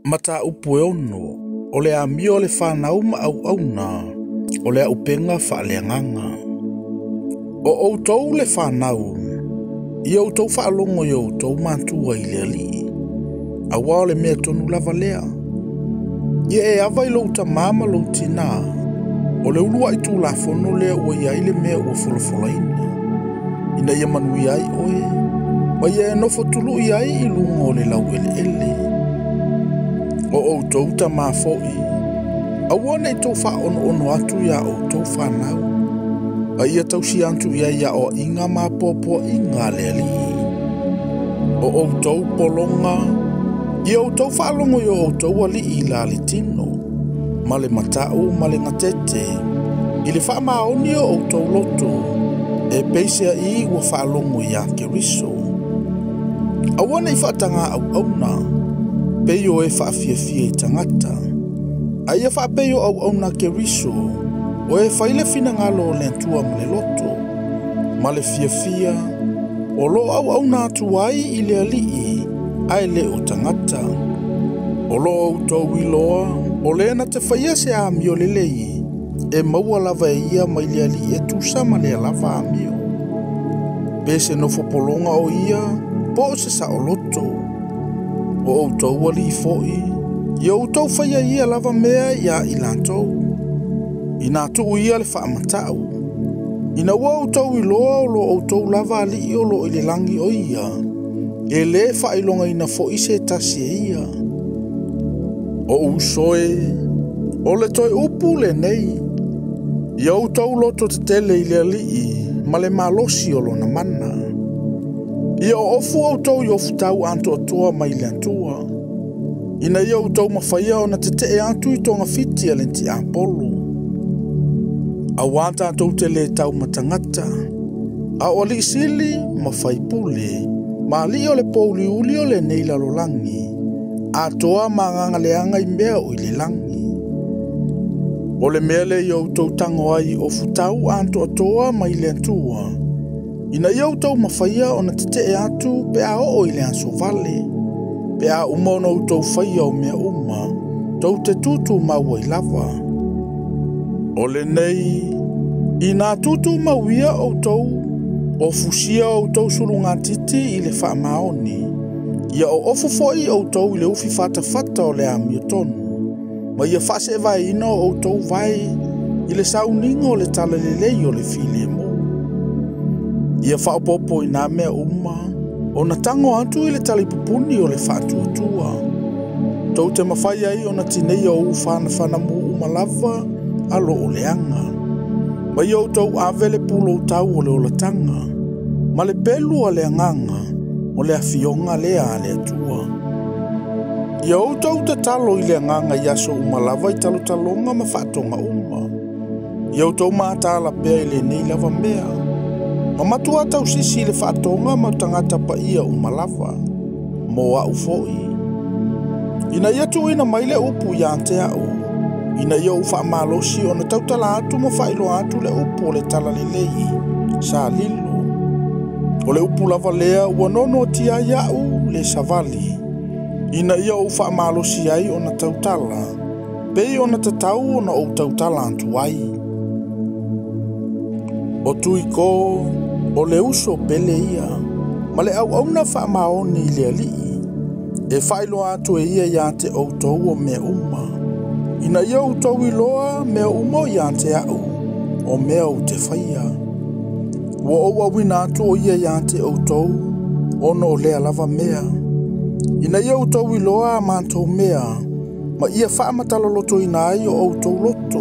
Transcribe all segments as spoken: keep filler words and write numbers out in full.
Mata upu e ono, o le amio o le whanau ma au auna, o le upenga whaaleanganga. O o tau le whanau, i au tau whaalongo i au tau mantua i le ali. A wao le mea tonu lava lea. I e awa i louta mama loutina, o le ulua i tū la fono lea ua i aile mea ua wholofola ina. Ina ia manui ai oe, wa ia e nofo tulu i ai i lunga o le lau ele ele. O o tau ta mafoi, a wane i tau wha ono ono atu ia o tau whanau. A ia tau si antu ia ia o inga ma popo inga le ali. O o tau polonga, ia o tau whaalongo i o tau ali i la li tino. Ma le matau, ma le ngatete, i le wha maoni o tau loto, e peisea i ua whaalongo i a keriso. A wane i whaatanga au auna, peyo e whaafia fia i tangata. A ia wha peyo au auna keriso, o e whaile fina ngalo le antua ma le loto, ma le fia fia, o lo au auna atu ai i le alii, ai le o tangata. O lo au tau iloa, o le na te whaia se a mio le lei, e maua lava e ia mai le alii e tusa ma le lava a mio. Pese no fopolonga o ia, po se sa o loto. O au tau ali i foi, i au tau whaia ia lava mea ia i lantou. I nā tuu ia le whaamatau. I nā wau tau i loa o lo au tau lava ali i o lo i le langi o ia. E le whailonga i na fo i se tasi e ia. O usoe, o le toi upu le nei. I au tau loto te tele i le ali i, ma le malosi o lo na mana. I o ofu au tau i ofu tau anto atua mai le antua. I na i au tau mawhaia o na te te e antu i tonga fiti a lenti a polo. A wata tau te le tau matangata. A o li sili ma whaipule. Ma li o le pouli uli o le neila lo langi. A toa ma nganga le anga i mea o i le langi. O le mele i au tau tango ai o futau anto atoa ma i le antua. Ina i au tau mawhaia o na te te e atu pe a o i le anso vale. Pe a uma o na au tau whaia o mea uma. Tau te tutu maua i lava. O le nei, i nā tutu mauia o tau, o fusia o tau surunga titi i le wha maoni. Ia o ofu foi o tau i le ufi fata fata o le amio tonu. Ma ia whase vai ino o tau vai i le sauninga o le tala le lei o le fili mo. Ia whaopopo i nā mea uma, o na tango atu i le talipupuni o le whātua. Tau te mawhai ai o na tinei o ufana whana mu umalava, alo o leanga. Ma iau tau avele pulo tau o le olatanga. Ma le pelu a le anganga, o le afionga lea a le atua. Iau tau te talo i le anganga i aso umalava i talo talonga ma whatonga uma. Iau tau maatala pea i le nei lava mea. Ma matua tau sisi le whatonga ma tangata pa ia umalava. Mo a ufoi. Ina iatu ina maile upu i ante au. Ina iau wha malosi o na tautala atu ma whailo atu le upu o le tala le lei, sa lilo. O le upu lava lea ua nono tia iau le savali. Ina iau wha malosi ai o na tautala, pei o na tatau o na o tautala atu ai. O tuiko, o le uso pele ia, ma le au au na wha maoni le alii, e whailo atu e ia ia te o tau o mea uma. Ina iau tau i loa mea umo i ante au, o mea o te whaia. Ua au au ina atu o ia i ante au tau, ono o lea lava mea. Ina iau tau i loa a mantou mea, ma ia whaamatalo loto ina ai o au tau loto.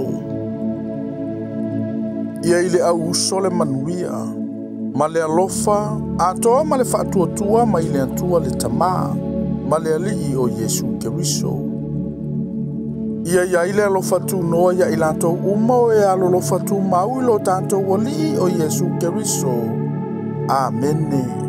Ia ile au uso le manuia, ma le alofa, a toa ma le whaatuatua ma ile atua le tamaa, ma le alii o Yesu Keriso. Ia ia ile alofa tu noa ia ilato uma o e alolofa tu mau ilo tanto wali o Yesu Keriso. Amen.